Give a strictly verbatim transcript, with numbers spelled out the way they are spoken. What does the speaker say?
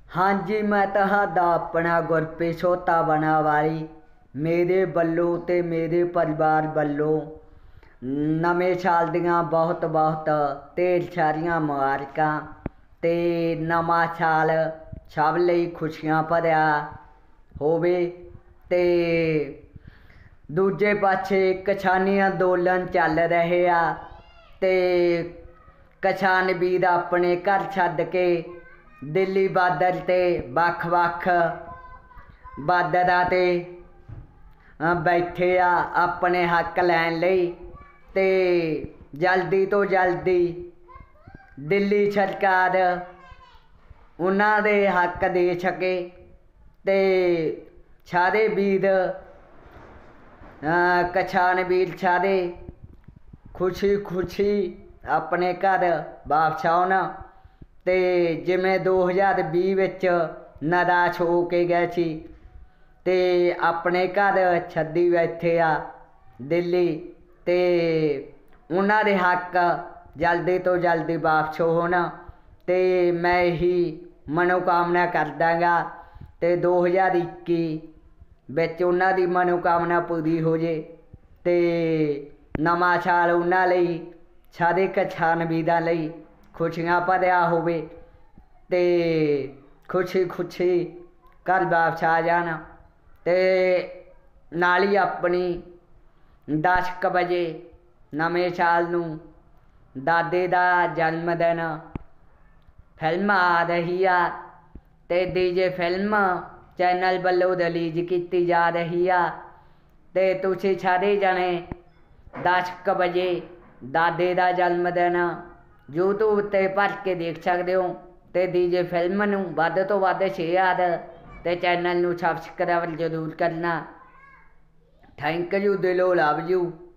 हाँ जी, मैं ਤੁਹਾਡਾ अपना गुरप्रीत सोता बना वाली मेरे ਵੱਲੋਂ ਤੇ ਮੇਰੇ ਪਰਿਵਾਰ ਵੱਲੋਂ ਨਵੇਂ ਸਾਲ ਦੀਆਂ ਬਹੁਤ ਬਹੁਤ ਢੇਰ ਸਾਰੀਆਂ ਮੁਬਾਰਕਾਂ ਤੇ ਨਵਾਂ ਸਾਲ ਸਭ ਲਈ ਖੁਸ਼ੀਆਂ ਭਰਿਆ ਹੋਵੇ। ਤੇ ਦੂਜੇ ਪਾਸੇ ਕਿਸਾਨੀ ਅੰਦੋਲਨ ਚੱਲ ਰਹੇ ਆ ਤੇ ਕਿਸਾਨ ਵੀਰ ਆਪਣੇ ਘਰ ਛੱਡ ਕੇ दिल्ली बार्डर ते वख वख बार्डरां ते बैठे आ अपने हक लैन लई ते जल्दी तो जल्दी दिल्ली सरकार उन्हां दे हक दे सके ते सारे वीर किसान वीर सारे खुशी खुशी अपने घर वापस आउण। ते जिमें दो हज़ार भी विच निराश हो के गए सी ते अपने घर छड्डी बैठे आ दिल्ली ते उन्हां दे हक जल्दी तो जल्दी वापस होण ते मैं ही मनोकामना करदांगा ते दो हज़ार इक्की विच उन्हां दी मनोकामना पूरी हो जे ते नवां साल उन्हां लई सारे किसान वीरां लई खुशियां भरिया होवे ते खुशी खुशी घर वापस आ जान। ते नाल ही अपनी दस क बजे नवें साल नूं दादे दा जन्मदिन फिल्म आ रही आ ते डीजे फिल्म चैनल वल्लों रिलीज की जा रही आ ते तुसीं सारे जने दस क बजे दादे दा जन्मदिन यूट्यूब ते भर के देख सकते हो ते डीजे फिल्म नूं वध तो वध शेयर ते चैनल नूं सबसक्राइब जरूर करना। थैंक यू, दिलों लव यू।